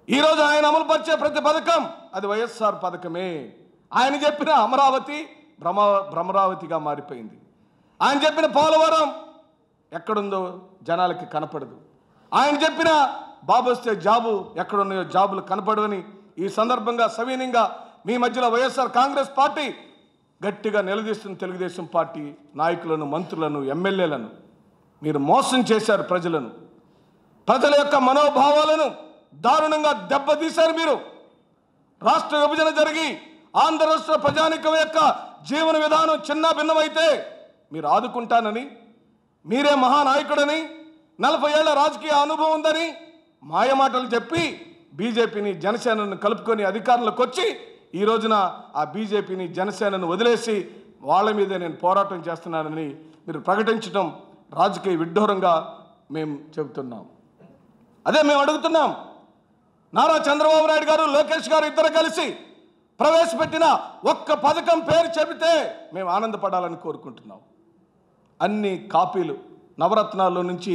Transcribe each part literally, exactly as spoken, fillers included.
ఈరోజు ఆయన అమలుపరిచే ప్రతి పథకం అది వైఎస్ఆర్ పథకమే. ఆయన చెప్పిన అమరావతి భ్రమ భ్రమరావతిగా మారిపోయింది. ఆయన చెప్పిన పోలవరం ఎక్కడుందో జనాలకి కనపడదు. ఆయన చెప్పిన బాబు వస్తే జాబు ఎక్కడున్నాయో జాబులు కనపడవని ఈ సందర్భంగా సవినీయంగా మీ మధ్యలో వైఎస్ఆర్ కాంగ్రెస్ పార్టీ గట్టిగా నిలదీస్తున్న తెలుగుదేశం పార్టీ నాయకులను, మంత్రులను, ఎమ్మెల్యేలను మీరు మోసం చేశారు. ప్రజలను, ప్రజల యొక్క మనోభావాలను దారుణంగా దెబ్బతీశారు. మీరు రాష్ట్ర విభజన జరిగి ఆంధ్ర రాష్ట్ర ప్రజానికం యొక్క జీవన విధానం చిన్న భిన్నమైతే మీరు ఆదుకుంటానని, మీరే మహానాయకుడని, నలభై ఏళ్ల రాజకీయ అనుభవం ఉందని మాయమాటలు చెప్పి బీజేపీని జనసేనను కలుపుకొని అధికారంలోకి వచ్చి ఈ రోజున ఆ బీజేపీని జనసేనను వదిలేసి వాళ్ళ మీదే నేను పోరాటం చేస్తున్నానని మీరు ప్రకటించడం రాజకీయ విడ్డూరంగా మేము చెబుతున్నాం. అదే మేము అడుగుతున్నాం. నారా చంద్రబాబు నాయుడు గారు, లోకేష్ గారు ఇద్దరు కలిసి ప్రవేశపెట్టిన ఒక్క పథకం పేరు చెబితే మేము ఆనందపడాలని కోరుకుంటున్నాం. అన్ని కాపీలు, నవరత్నాల్లో నుంచి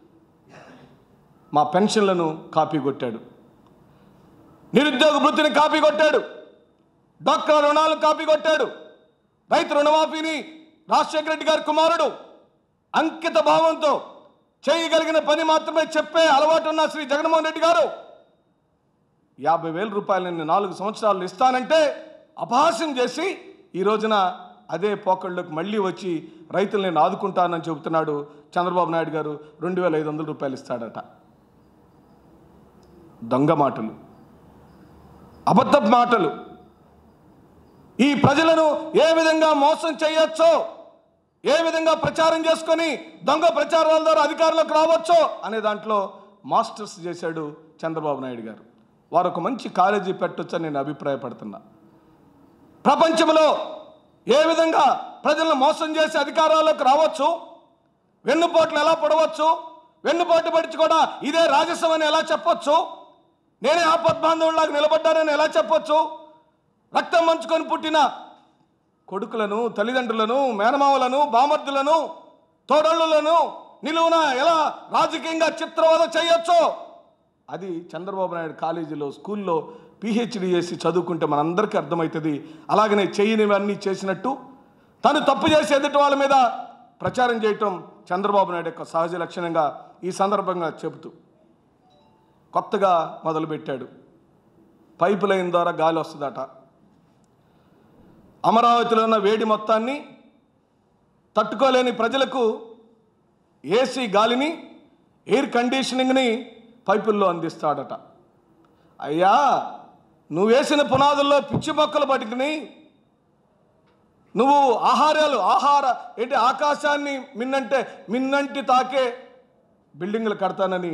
మా పెన్షన్లను కాపీ కొట్టాడు, నిరుద్యోగ వృత్తిని కాపీ కొట్టాడు, డాక్టర్ రుణాలను కాపీ కొట్టాడు, రైతు రుణమాఫీని రాజశేఖర రెడ్డి గారి కుమారుడు అంకిత భావంతో చేయగలిగిన పని మాత్రమే చెప్పే అలవాటు ఉన్న శ్రీ జగన్మోహన్ రెడ్డి గారు యాభై వేల రూపాయలని నాలుగు సంవత్సరాలు ఇస్తానంటే అపహాస్యం చేసి ఈ రోజున అదే పోకళ్ళలోకి మళ్ళీ వచ్చి రైతులు నేను ఆదుకుంటానని చెబుతున్నాడు. చంద్రబాబు నాయుడు గారు రెండు వేల ఐదు వందల రూపాయలు ఇస్తాడట. దొంగ మాటలు, అబద్ధ మాటలు. ఈ ప్రజలను ఏ విధంగా మోసం చేయొచ్చో, ఏ విధంగా ప్రచారం చేసుకొని దొంగ ప్రచారాల ద్వారా అధికారంలోకి రావచ్చో అనే దాంట్లో మాస్టర్స్ చేశాడు చంద్రబాబు నాయుడు గారు. వారు ఒక మంచి కాలేజీ పెట్టొచ్చని నేను అభిప్రాయపడుతున్నా. ప్రపంచంలో ఏ విధంగా ప్రజలను మోసం చేసి అధికారాల్లోకి రావచ్చు, వెన్నుపోట్లు ఎలా పడవచ్చు, వెన్నుపోటు పడిచి కూడా ఇదే రాజస్వం అని ఎలా చెప్పొచ్చు, నేనే ఆపద్బాంధవులాగా నిలబడ్డానని ఎలా చెప్పొచ్చు, రక్తం మంచుకొని పుట్టిన కొడుకులను, తల్లిదండ్రులను, మేనమామలను, బామర్దులను, తోడళ్ళులను నిలువున ఎలా రాజకీయంగా చిత్రవద చేయొచ్చో అది చంద్రబాబు నాయుడు కాలేజీలో, స్కూల్లో పిహెచ్డి చేసి చదువుకుంటే మనందరికీ అర్థమవుతుంది. అలాగనే చేయనివన్నీ చేసినట్టు తను తప్పు చేసి ఎదుటి వాళ్ళ మీద ప్రచారం చేయటం చంద్రబాబు నాయుడు యొక్క సహజ లక్షణంగా ఈ సందర్భంగా చెబుతూ కొత్తగా మొదలుపెట్టాడు. పైపు లైన్ ద్వారా గాలి వస్తుందట. అమరావతిలో ఉన్న వేడి మొత్తాన్ని తట్టుకోలేని ప్రజలకు ఏసీ గాలిని, ఎయిర్ కండిషనింగ్ని పైపుల్లో అందిస్తాడట. అయ్యా, నువ్వు వేసిన పునాదుల్లో పిచ్చి మొక్కలు పట్టుకుని నువ్వు ఆహారాలు ఆహార ఏంటి ఆకాశాన్ని మిన్నంటే మిన్నంటి తాకే బిల్డింగ్లు కడతానని,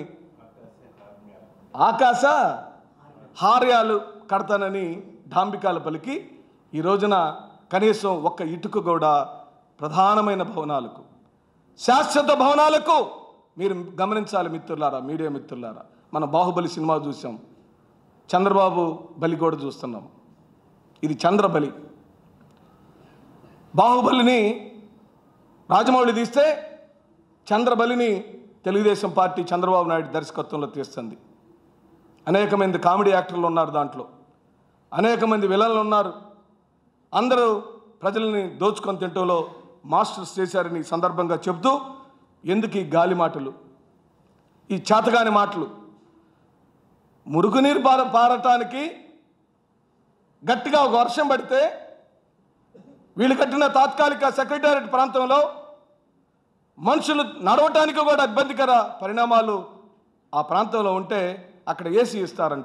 ఆకాశ హార్యాలు కడతానని డాంబికాలు పలికి ఈ రోజున కనీసం ఒక్క ఇటుక కూడా ప్రధానమైన భవనాలకు, శాశ్వత భవనాలకు మీరు గమనించాలి మిత్రులారా, మీడియా మిత్రులారా. మన బాహుబలి సినిమా చూసాం, చంద్రబాబు బలి కూడా చూస్తున్నాం. ఇది చంద్రబలి. బాహుబలిని రాజమౌళి తీస్తే చంద్రబలిని తెలుగుదేశం పార్టీ చంద్రబాబు నాయుడు దర్శకత్వంలో తీస్తుంది. అనేక మంది కామెడీ యాక్టర్లు ఉన్నారు దాంట్లో, అనేక మంది విలన్లు ఉన్నారు. అందరూ ప్రజల్ని దోచుకొని తింటంలో మాస్టర్స్ చేశారని సందర్భంగా చెబుతూ, ఎందుకు ఈ గాలి మాటలు, ఈ చేతగాని మాటలు? మురుగునీరు పార పారటానికి గట్టిగా ఒక వర్షం పడితే వీళ్ళు కట్టిన తాత్కాలిక సెక్రటేరియట్ ప్రాంతంలో మనుషులు నడవటానికి కూడా ఇబ్బందికర పరిణామాలు ఆ ప్రాంతంలో ఉంటే అక్కడ ఏసీ ఇస్తారంట.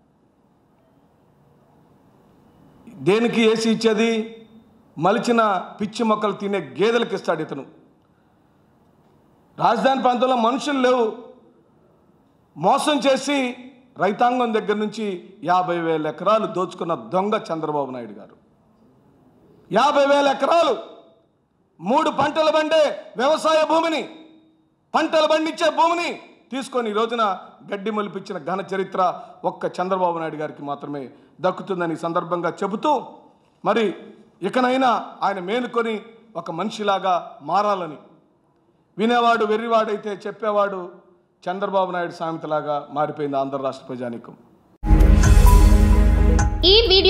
దేనికి ఏసీ ఇచ్చేది? మలిచిన పిచ్చి మొక్కలు తినే గేదెలకు ఇస్తాడు ఇతను. రాజధాని ప్రాంతంలో మనుషులు లేవు. మోసం చేసి రైతాంగం దగ్గర నుంచి యాభై వేల ఎకరాలు దోచుకున్న దొంగ చంద్రబాబు నాయుడు గారు. యాభై వేల ఎకరాలు మూడు పంటలు పండే వ్యవసాయ భూమిని, పంటలు పండించే భూమిని తీసుకొని ఈ రోజున గడ్డి మొలిపించిన ఘన చరిత్ర ఒక్క చంద్రబాబు నాయుడు గారికి మాత్రమే దక్కుతుందని సందర్భంగా చెబుతూ, మరి ఇకనైనా ఆయన మేలుకొని ఒక మనిషిలాగా మారాలని, వినేవాడు వెర్రివాడైతే చెప్పేవాడు చంద్రబాబు నాయుడు సామెతలాగా మారిపోయింది ఆంధ్ర రాష్ట్ర ప్రజానీకం.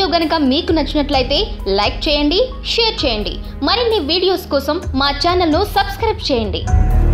వీడియో గనుక మీకు నచ్చినట్లయితే లైక్ చేయండి, షేర్ చేయండి. మరిన్ని వీడియోస్ కోసం మా ఛానల్ను సబ్స్క్రైబ్ చేయండి.